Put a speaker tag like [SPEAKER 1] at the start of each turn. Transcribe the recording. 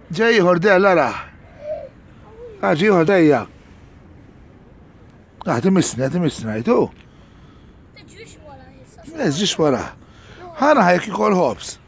[SPEAKER 1] ġej ieħor della ra. Ġej ieħor dejja. Timissni għajtu. Ġiex wara. Ħana ħajk ikol ħobs.